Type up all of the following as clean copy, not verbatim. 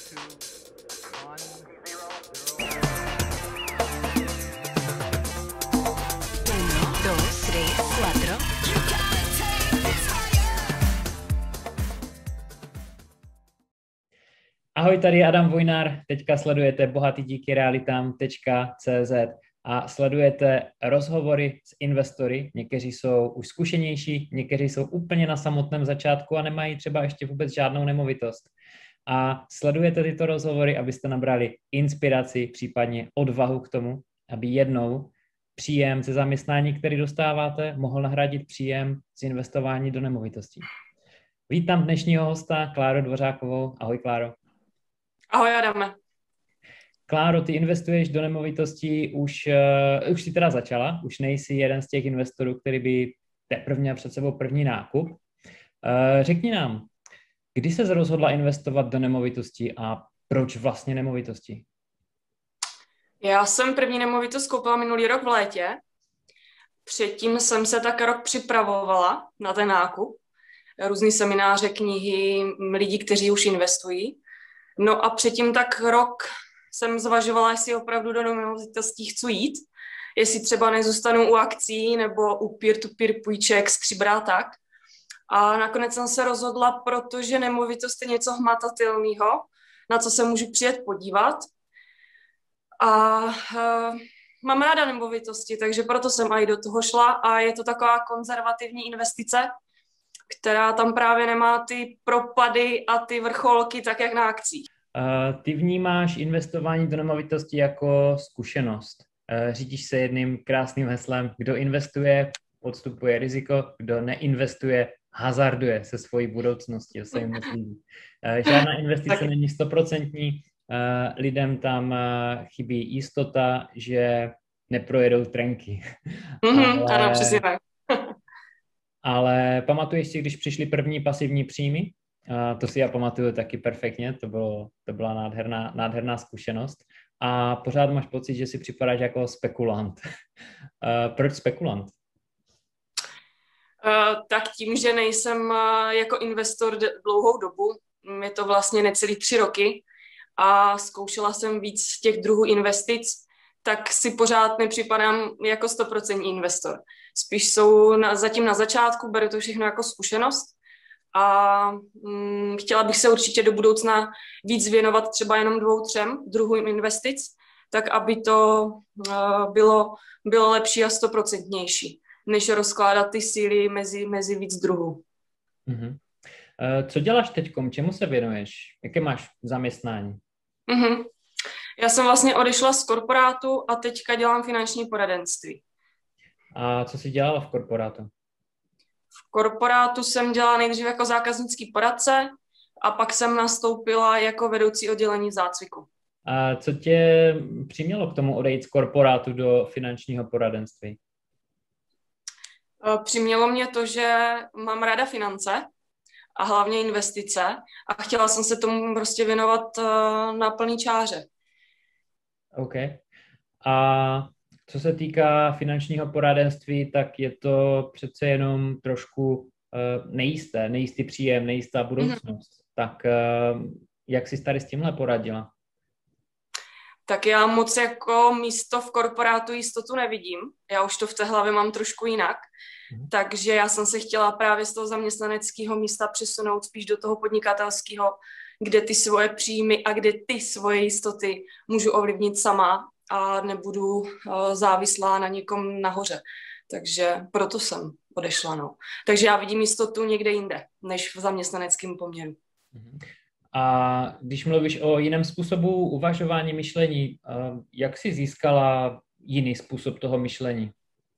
Ahoj, tady je Adam Vojnár, teďka sledujete bohatydíkyrealitám.cz a sledujete rozhovory s investory. Někteří jsou už zkušenější, někteří jsou úplně na samotném začátku a nemají třeba ještě vůbec žádnou nemovitost. A sledujete tyto rozhovory, abyste nabrali inspiraci, případně odvahu k tomu, aby jednou příjem ze zaměstnání, který dostáváte, mohl nahradit příjem z investování do nemovitostí. Vítám dnešního hosta, Kláru Dvořákovou. Ahoj, Kláro. Ahoj, Adame. Kláro, ty investuješ do nemovitostí, už si teda začala, už nejsi jeden z těch investorů, který by teprve měl před sebou první nákup. Řekni nám, kdy ses rozhodla investovat do nemovitostí a proč vlastně nemovitosti? Já jsem první nemovitost koupila minulý rok v létě. Předtím jsem se tak rok připravovala na ten nákup. Různý semináře, knihy, lidi, kteří už investují. No a předtím tak rok jsem zvažovala, jestli opravdu do nemovitostí chci jít, jestli třeba nezůstanu u akcí nebo u peer-to-peer půjček, stříbra tak. A nakonec jsem se rozhodla, protože nemovitost je něco hmatatelného, na co se můžu přijet podívat. A mám ráda nemovitosti, takže proto jsem i do toho šla a je to taková konzervativní investice, která tam právě nemá ty propady a ty vrcholky tak, jak na akcích. Ty vnímáš investování do nemovitosti jako zkušenost. Řídíš se jedním krásným heslem, kdo investuje, podstupuje riziko, kdo neinvestuje, hazarduje se svojí budoucností. Se jim myslí. Žádná investice není 100%, lidem tam chybí jistota, že neprojedou trenky. Ano, přesně tak. Ale pamatuješ si, když přišly první pasivní příjmy? To si já pamatuju taky perfektně, to byla nádherná zkušenost. A pořád máš pocit, že si připadáš jako spekulant. Proč spekulant? Tak tím, že nejsem jako investor dlouhou dobu, je to vlastně necelý 3 roky a zkoušela jsem víc těch druhů investic, tak si pořád nepřipadám jako 100% investor. Spíš jsou zatím na začátku, beru to všechno jako zkušenost a chtěla bych se určitě do budoucna víc věnovat třeba jenom 2-3 druhům investic, tak aby to bylo lepší a 100%nější, než rozkládat ty síly mezi víc druhů. Mm-hmm. Co děláš teďkom? Čemu se věnuješ? Jaké máš zaměstnání? Mm-hmm. Já jsem vlastně odešla z korporátu a teďka dělám finanční poradenství. A co jsi dělala v korporátu? V korporátu jsem dělala nejdřív jako zákaznický poradce a pak jsem nastoupila jako vedoucí oddělení v zácviku. A co tě přimělo k tomu odejít z korporátu do finančního poradenství? Přimělo mě to, že mám ráda finance a hlavně investice a chtěla jsem se tomu prostě věnovat na plný čáře. OK. A co se týká finančního poradenství, tak je to přece jenom trošku nejistý příjem, nejistá budoucnost. Tak jak jsi tady s tímhle poradila? Tak já moc jako místo v korporátu jistotu nevidím. Já už to v té hlavě mám trošku jinak. Takže já jsem se chtěla právě z toho zaměstnaneckého místa přesunout spíš do toho podnikatelského, kde ty svoje příjmy a kde ty svoje jistoty můžu ovlivnit sama a nebudu závislá na někom nahoře. Takže proto jsem odešla. No. Takže já vidím jistotu někde jinde, než v zaměstnaneckém poměru. A když mluvíš o jiném způsobu uvažování myšlení, jak jsi získala jiný způsob toho myšlení?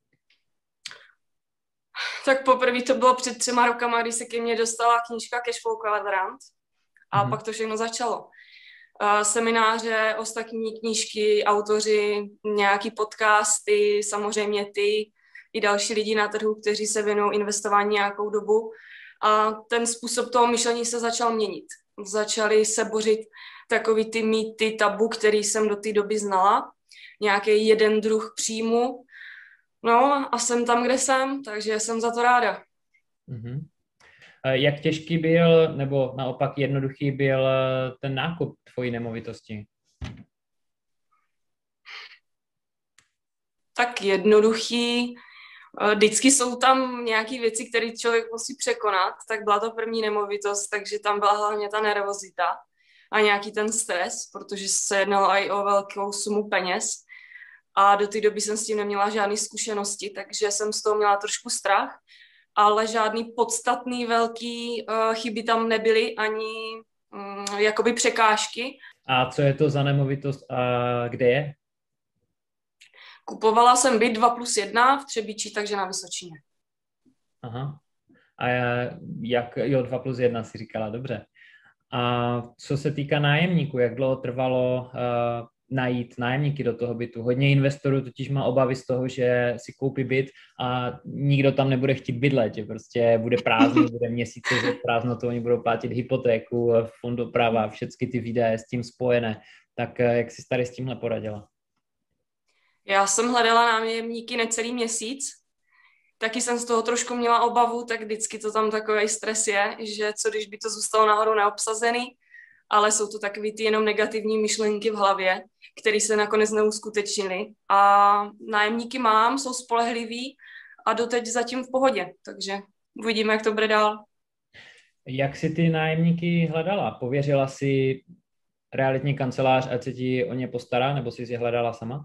Tak poprvé to bylo před 3 rokama, když se ke mně dostala knížka Cashflow Kvadrant a pak to všechno začalo. Semináře, ostatní knížky, autoři, nějaký podcasty, samozřejmě ty i další lidi na trhu, kteří se věnují investování nějakou dobu. A ten způsob toho myšlení se začal měnit. Začaly se bořit takový ty mýty, tabu, který jsem do té doby znala. Nějaký jeden druh příjmu. No a jsem tam, kde jsem, takže jsem za to ráda. Mm-hmm. Jak těžký byl, nebo naopak jednoduchý byl ten nákup tvojí nemovitosti? Tak jednoduchý. Vždycky jsou tam nějaké věci, které člověk musí překonat, tak byla to první nemovitost, takže tam byla hlavně ta nervozita a nějaký ten stres, protože se jednalo i o velkou sumu peněz a do té doby jsem s tím neměla žádné zkušenosti, takže jsem z toho měla trošku strach, ale žádný podstatný velký chyby tam nebyly, ani jakoby překážky. A co je to za nemovitost a kde je? Kupovala jsem byt 2+1 v Třebíči, takže na Vysočině. Aha. A jak, jo, 2+1 si říkala, dobře. A co se týká nájemníků, jak dlouho trvalo najít nájemníky do toho bytu? Hodně investorů totiž má obavy z toho, že si koupí byt a nikdo tam nebude chtít bydlet, že prostě bude prázdno, bude měsíce, že prázdno, to oni budou platit hypotéku, fond doprava, všechny ty výdaje s tím spojené. Tak jak jsi tady s tímhle poradila? Já jsem hledala nájemníky necelý měsíc, taky jsem z toho trošku měla obavu, tak vždycky to tam takový stres je, že co když by to zůstalo náhodou neobsazený, ale jsou to takový ty jenom negativní myšlenky v hlavě, které se nakonec neuskutečnily. A nájemníky mám, jsou spolehliví a doteď zatím v pohodě, takže uvidíme, jak to bude dál. Jak jsi ty nájemníky hledala? Pověřila si realitní kancelář, ať se ti o ně postará, nebo jsi je hledala sama?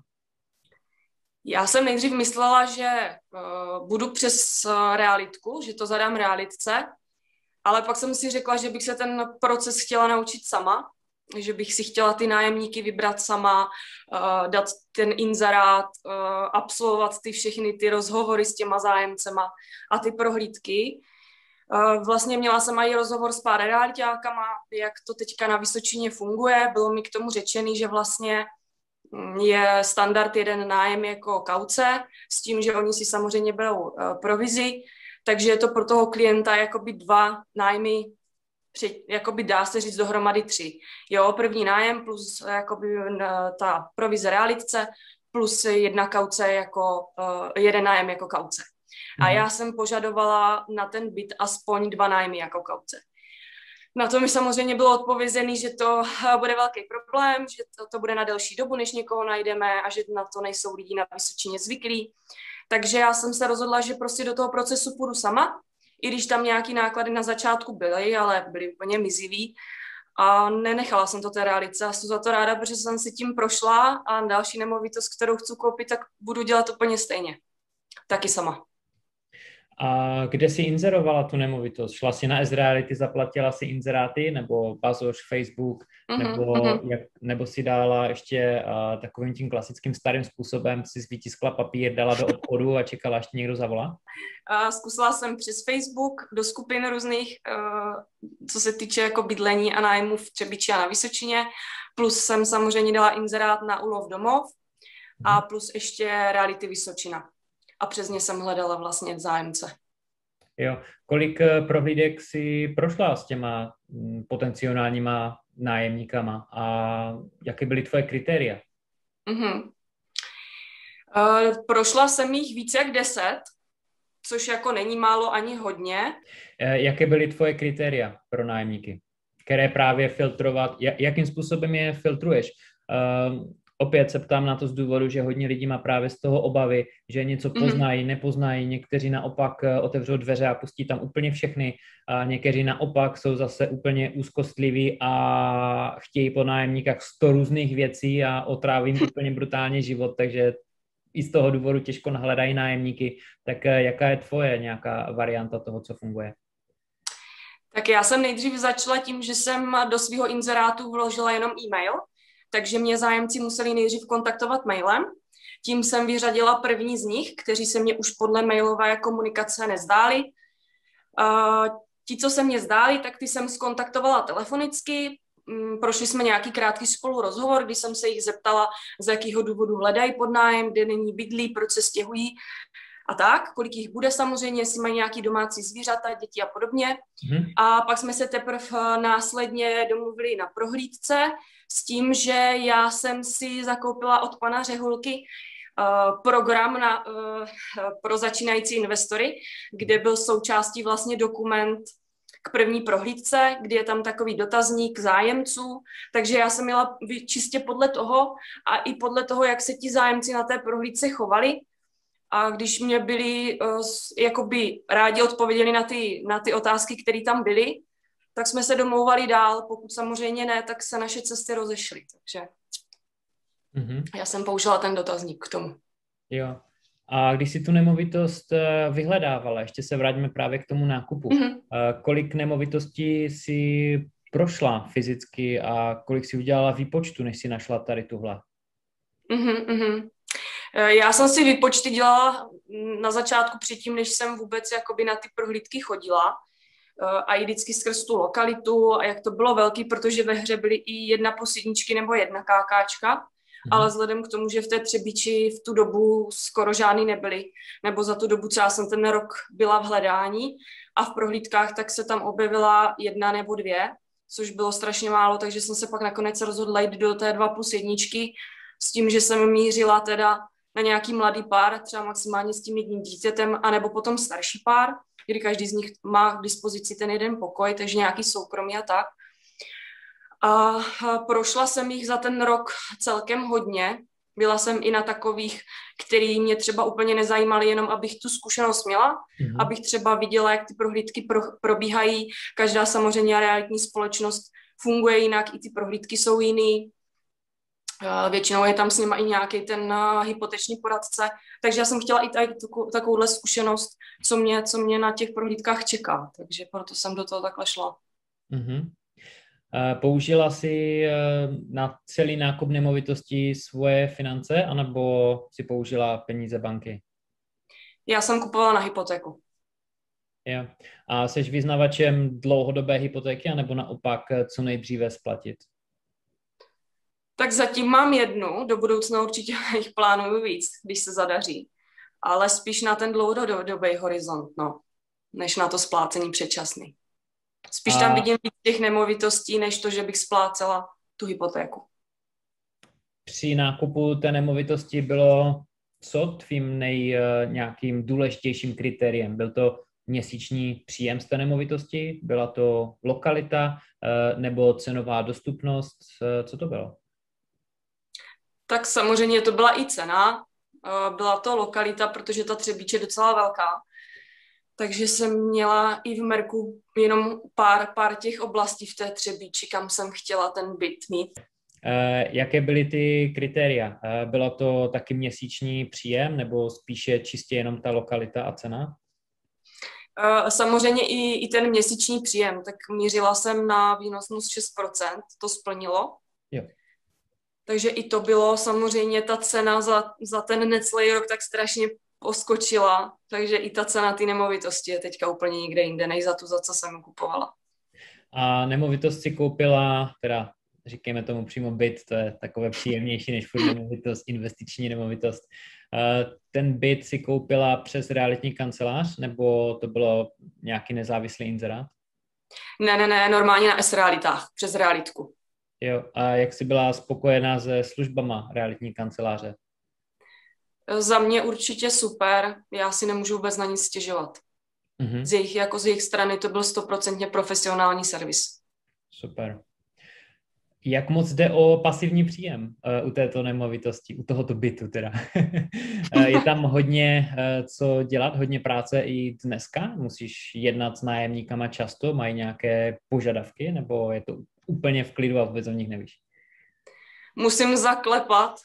Já jsem nejdřív myslela, že budu přes realitku, že to zadám realitce, ale pak jsem si řekla, že bych se ten proces chtěla naučit sama, že bych si chtěla ty nájemníky vybrat sama, dát ten inzerát, absolvovat všechny ty rozhovory s těma zájemcema a ty prohlídky. Vlastně měla jsem i rozhovor s pár realitákama, jak to teďka na Vysočině funguje. Bylo mi k tomu řečený, že vlastně je standard jeden nájem jako kauce, s tím, že oni si samozřejmě berou provizi, takže je to pro toho klienta jakoby 2 nájmy, jakoby dá se říct dohromady 3. Jo, první nájem plus jakoby ta provize realitce plus 1 kauce jako, 1 nájem jako kauce. A já jsem požadovala na ten byt aspoň 2 nájmy jako kauce. Na to mi samozřejmě bylo odpovězené, že to bude velký problém, že to bude na delší dobu, než někoho najdeme a že na to nejsou lidi na Vysočině zvyklí. Takže já jsem se rozhodla, že prostě do toho procesu půjdu sama, i když tam nějaký náklady na začátku byly, ale byly úplně mizivý. A nenechala jsem to té realice a jsem za to ráda, protože jsem si tím prošla a další nemovitost, kterou chci koupit, tak budu dělat úplně stejně. Taky sama. A kde jsi inzerovala tu nemovitost? Šla si na S-Reality, zaplatila si inzeráty, nebo Bazoš, Facebook, nebo si dala ještě takovým tím klasickým starým způsobem, si vytiskla papír, dala do obchodu a čekala, až ti někdo zavolá? Zkusila jsem přes Facebook do skupin různých, co se týče jako bydlení a nájmu v Třebíči a na Vysočině, plus jsem samozřejmě dala inzerát na Ulov domov a plus ještě Reality Vysočina. A přes ně jsem hledala vlastně zájemce. Jo. Kolik prohlídek si prošla s těma potenciálníma nájemníkama a jaké byly tvoje kritéria? Prošla jsem jich více jak 10, což jako není málo ani hodně. Jaké byly tvoje kritéria pro nájemníky? Které právě filtrovat, jakým způsobem je filtruješ? Opět se ptám na to z důvodu, že hodně lidí má právě z toho obavy, že něco poznají, nepoznají, někteří naopak otevřou dveře a pustí tam úplně všechny, a někteří naopak jsou zase úplně úzkostliví a chtějí po nájemníkách 100 různých věcí a otráví jim úplně brutálně život, takže i z toho důvodu těžko nahledají nájemníky. Tak jaká je tvoje nějaká varianta toho, co funguje? Tak já jsem nejdřív začala tím, že jsem do svého inzerátu vložila jenom e-mail, takže mě zájemci museli nejdřív kontaktovat mailem. Tím jsem vyřadila první z nich, kteří se mě už podle mailové komunikace nezdáli. Ti, co se mě zdáli, tak ty jsem skontaktovala telefonicky. Prošli jsme nějaký krátký spolu rozhovor, kdy jsem se jich zeptala, z jakého důvodu hledají podnájem, kde není bydlí, proč se stěhují a tak, kolik jich bude samozřejmě, jestli mají nějaký domácí zvířata, děti a podobně. A pak jsme se teprve následně domluvili na prohlídce s tím, že já jsem si zakoupila od pana Řehulky program pro začínající investory, kde byl součástí vlastně dokument k první prohlídce, kdy je tam takový dotazník zájemců, takže já jsem měla čistě podle toho a i podle toho, jak se ti zájemci na té prohlídce chovali. A když mě byli jakoby rádi odpověděli na ty otázky, které tam byly, tak jsme se domlouvali dál. Pokud samozřejmě ne, tak se naše cesty rozešly. Takže já jsem použila ten dotazník k tomu. Jo. A když si tu nemovitost vyhledávala, ještě se vraťme právě k tomu nákupu, kolik nemovitostí si prošla fyzicky a kolik si udělala výpočtu, než si našla tady tuhle? Já jsem si výpočty dělala na začátku předtím, než jsem vůbec jakoby na ty prohlídky chodila a i vždycky skrz tu lokalitu a jak to bylo velký, protože ve hře byly i 1 + 1 nebo 1 kákáčka, ale vzhledem k tomu, že v té Třebíči v tu dobu skoro žádný nebyly, nebo za tu dobu, co já jsem ten rok byla v hledání a v prohlídkách, tak se tam objevila 1 nebo 2, což bylo strašně málo, takže jsem se pak nakonec rozhodla jít do té 2 + 1 s tím, že jsem mířila teda na nějaký mladý pár, třeba maximálně s tím jedním dítětem, anebo potom starší pár, kdy každý z nich má k dispozici ten jeden pokoj, takže nějaký soukromí a tak. A prošla jsem jich za ten rok celkem hodně. Byla jsem i na takových, který mě třeba úplně nezajímaly, jenom abych tu zkušenost měla, abych třeba viděla, jak ty prohlídky probíhají. Každá samozřejmě realitní společnost funguje jinak, i ty prohlídky jsou jiný. Většinou je tam s nima i nějaký ten hypoteční poradce, takže já jsem chtěla i tady takovouhle zkušenost, co mě na těch prohlídkách čeká, takže proto jsem do toho takhle šla. Použila jsi na celý nákup nemovitosti svoje finance, anebo si použila peníze banky? Já jsem kupovala na hypotéku. Jo. A jsi vyznavačem dlouhodobé hypotéky, anebo naopak co nejdříve splatit? Tak zatím mám 1, do budoucna určitě jich plánuju víc, když se zadaří. Ale spíš na ten dlouhodobý horizont, než na to splácení předčasný. Spíš tam vidím víc těch nemovitostí, než to, že bych splácela tu hypotéku. Při nákupu té nemovitosti bylo co tvým nějakým důležitějším kritériem? Byl to měsíční příjem z té nemovitosti? Byla to lokalita nebo cenová dostupnost? Co to bylo? Tak samozřejmě to byla i cena, byla to lokalita, protože ta Třebíč je docela velká, takže jsem měla i v merku jenom pár těch oblastí v té Třebíči, kam jsem chtěla ten byt mít. Jaké byly ty kritéria? Byla to taky měsíční příjem nebo spíše čistě jenom ta lokalita a cena? Samozřejmě i ten měsíční příjem, tak mířila jsem na výnosnost 6%, to splnilo. Jo. Takže i to bylo samozřejmě, ta cena za ten necelý rok tak strašně poskočila, takže i ta cena té nemovitosti je teďka úplně někde jinde, než za co jsem kupovala. A nemovitost si koupila, teda říkejme tomu přímo byt, to je takové příjemnější než furt nemovitost, investiční nemovitost. Ten byt si koupila přes realitní kancelář, nebo to bylo nějaký nezávislý inzerát? Ne, normálně na S-realitách, přes realitku. Jo, a jak jsi byla spokojená se službama realitní kanceláře? Za mě určitě super, já si nemůžu vůbec na nic stěžovat. Z jejich strany to byl 100% profesionální servis. Super. Jak moc jde o pasivní příjem u této nemovitosti, u tohoto bytu teda? Je tam hodně co dělat, hodně práce i dneska? Musíš jednat s nájemníkama často, mají nějaké požadavky, nebo je to úplně v klidu a vůbec o nich nevíš? Musím zaklepat,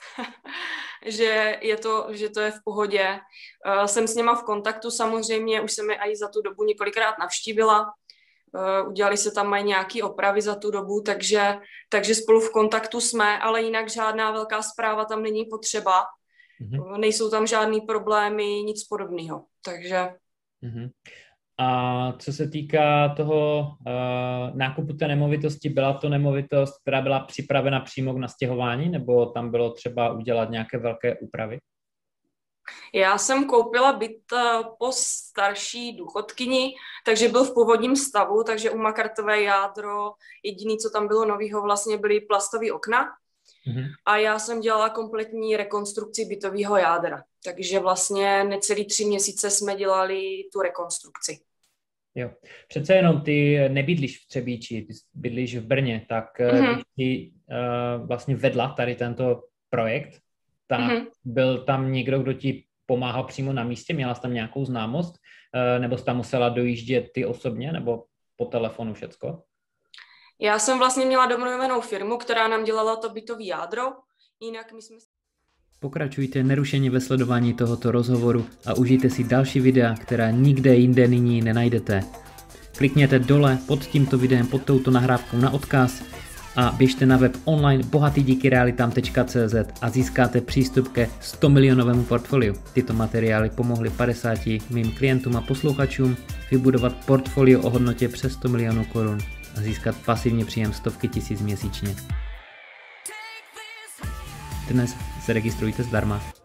že to je v pohodě. Jsem s něma v kontaktu samozřejmě, už jsem je i za tu dobu několikrát navštívila. Udělali se tam mají nějaké opravy za tu dobu, takže spolu v kontaktu jsme, ale jinak žádná velká zpráva tam není potřeba. Nejsou tam žádný problémy, nic podobného. Takže... A co se týká toho nákupu té nemovitosti, byla to nemovitost, která byla připravena přímo k nastěhování, nebo tam bylo třeba udělat nějaké velké úpravy? Já jsem koupila byt po starší důchodkyni, takže byl v původním stavu, takže umakartové jádro, jediné, co tam bylo novýho, vlastně byly plastové okna. A já jsem dělala kompletní rekonstrukci bytového jádra, takže vlastně necelý 3 měsíce jsme dělali tu rekonstrukci. Jo. Přece jenom ty nebydlíš v Třebíči, ty bydlíš v Brně, tak když ty vlastně vedla tady tento projekt, tak byl tam někdo, kdo ti pomáhal přímo na místě, měla jsi tam nějakou známost, nebo jsi tam musela dojíždět ty osobně, nebo po telefonu všecko? Já jsem vlastně měla domluvenou firmu, která nám dělala to bytový jádro, jinak my jsme... Pokračujte nerušeně ve sledování tohoto rozhovoru a užijte si další videa, která nikde jinde nyní nenajdete. Klikněte dole pod tímto videem, pod touto nahrávkou na odkaz a běžte na web online bohatydíkyrealitám.cz a získáte přístup ke 100 milionovému portfoliu. Tyto materiály pomohly 50 mým klientům a posluchačům vybudovat portfolio o hodnotě přes 100 milionů korun a získat pasivní příjem stovky tisíc měsíčně. Dnes se registrujte zdarma.